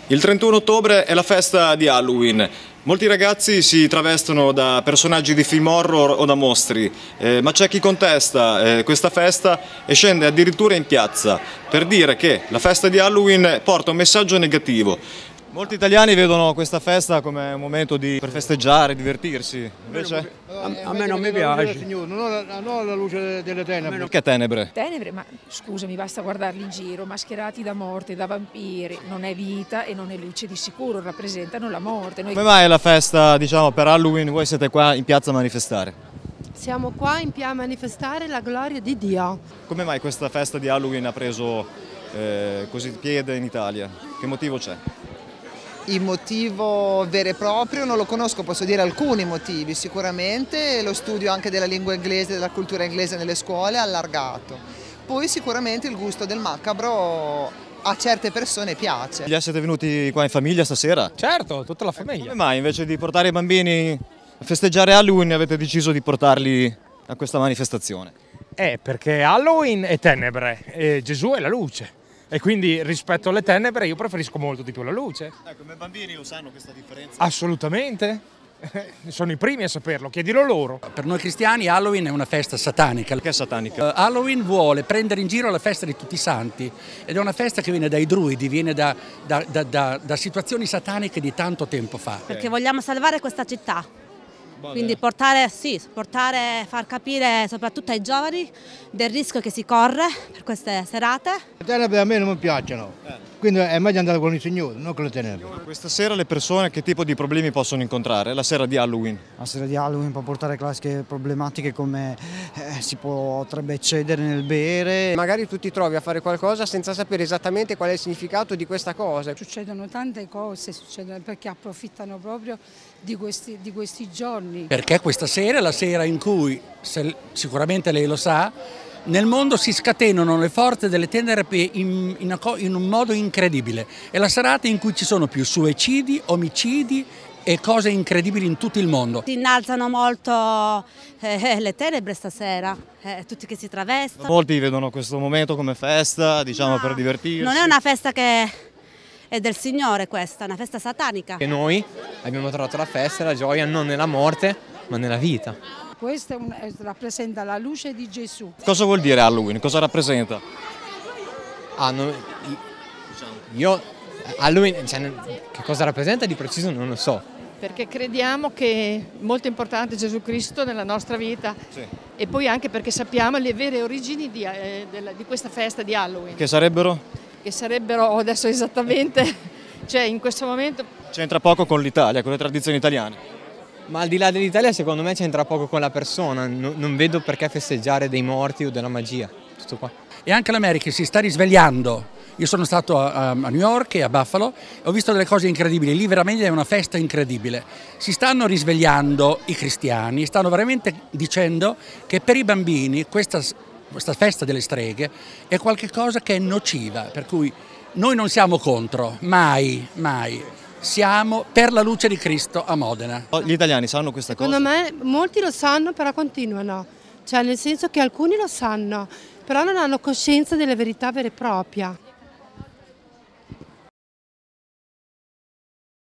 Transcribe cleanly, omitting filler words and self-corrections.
Il 31 ottobre è la festa di Halloween. Molti ragazzi si travestono da personaggi di film horror o da mostri, ma c'è chi contesta questa festa e scende addirittura in piazza per dire che la festa di Halloween porta un messaggio negativo. Molti italiani vedono questa festa come un momento per festeggiare, divertirsi. Invece a me non mi piace. Non ho la luce delle tenebre. Perché tenebre? Tenebre, ma scusami, basta guardarli in giro, mascherati da morte, da vampiri, non è vita e non è luce di sicuro, rappresentano la morte. Come mai la festa, diciamo, per Halloween voi siete qua in piazza a manifestare? Siamo qua in piazza a manifestare la gloria di Dio. Come mai questa festa di Halloween ha preso così piede in Italia? Che motivo c'è? Il motivo vero e proprio non lo conosco, posso dire alcuni motivi, sicuramente lo studio anche della lingua inglese, della cultura inglese nelle scuole è allargato, poi sicuramente il gusto del macabro a certe persone piace. Siete venuti qua in famiglia stasera? Certo, tutta la famiglia. Come mai invece di portare i bambini a festeggiare Halloween avete deciso di portarli a questa manifestazione? Perché Halloween è tenebre e Gesù è la luce. E quindi rispetto alle tenebre io preferisco molto di più la luce. Come bambini lo sanno questa differenza? Assolutamente, sono i primi a saperlo, chiedilo loro. Per noi cristiani Halloween è una festa satanica. Perché satanica? Halloween vuole prendere in giro la festa di tutti i santi ed è una festa che viene dai druidi, viene da situazioni sataniche di tanto tempo fa. Perché vogliamo salvare questa città. Quindi far capire soprattutto ai giovani del rischio che si corre per queste serate. Le tenebre a me non mi piacciono, quindi è meglio andare con il Signore, non con le tenebre. Questa sera le persone che tipo di problemi possono incontrare la sera di Halloween? La sera di Halloween può portare classiche problematiche come si potrebbe eccedere nel bere. Magari tu ti trovi a fare qualcosa senza sapere esattamente qual è il significato di questa cosa. Succedono tante cose, perché approfittano proprio di questi giorni. Perché questa sera è la sera in cui, sicuramente lei lo sa, nel mondo si scatenano le forze delle tenebre in un modo incredibile. È la serata in cui ci sono più suicidi, omicidi e cose incredibili in tutto il mondo. Si innalzano molto le tenebre stasera, tutti che si travestono. Molti vedono questo momento come festa, diciamo, per divertirsi. Non è una festa che è del Signore questa, è una festa satanica. E noi abbiamo trovato la festa e la gioia non nella morte, ma nella vita. Questa rappresenta la luce di Gesù. Cosa vuol dire Halloween? Cosa rappresenta? Halloween, che cosa rappresenta di preciso non lo so. Perché crediamo che è molto importante Gesù Cristo nella nostra vita, sì. E poi anche perché sappiamo le vere origini di questa festa di Halloween. Che sarebbero? Che sarebbero adesso esattamente, cioè in questo momento... C'entra poco con l'Italia, con le tradizioni italiane. Ma al di là dell'Italia secondo me c'entra poco con la persona, non vedo perché festeggiare dei morti o della magia, tutto qua. E anche l'America si sta risvegliando. Io sono stato a New York e a Buffalo e ho visto delle cose incredibili, lì veramente è una festa incredibile. Si stanno risvegliando i cristiani, stanno veramente dicendo che per i bambini questa festa delle streghe è qualcosa che è nociva, per cui noi non siamo contro, mai, mai. Siamo per la luce di Cristo a Modena. Gli italiani sanno questa cosa? Secondo me molti lo sanno però continuano, cioè nel senso che alcuni lo sanno, però non hanno coscienza della verità vera e propria.